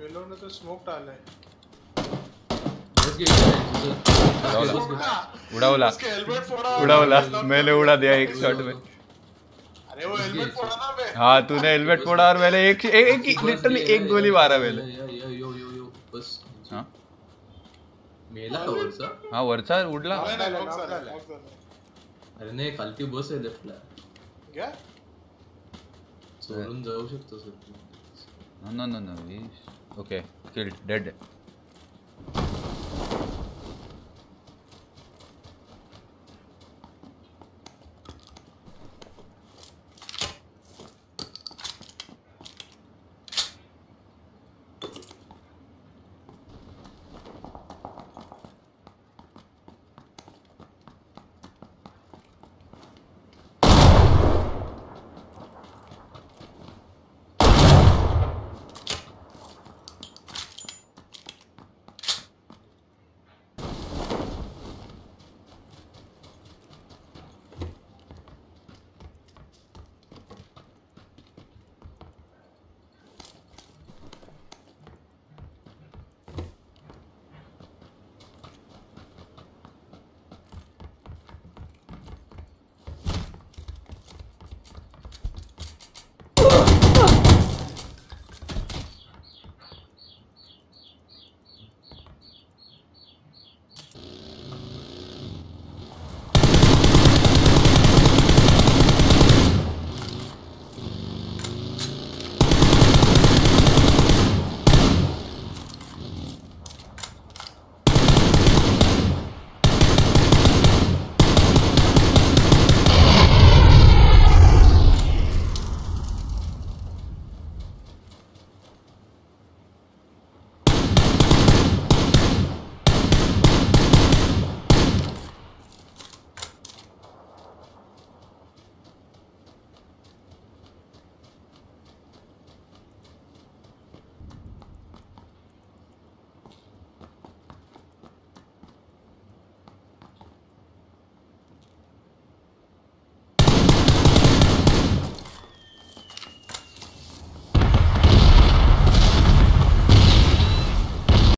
पेलो ने तो स्मोक डाला है। उड़ा मैंने उड़ा दिया एक शॉट में। अरे वो हेलमेट फोड़ा ना मैं। हाँ तूने हेलमेट फोड़ा और मैंने एक लिटरली एक गोली मारा मैंने। बस हाँ मेला का वरचा? हाँ वरचा उडला। अरे नाही खालती बस आहे लेफ्टला. क्या? सोडून जाऊ शकतो sir. No. Okay, killed, dead.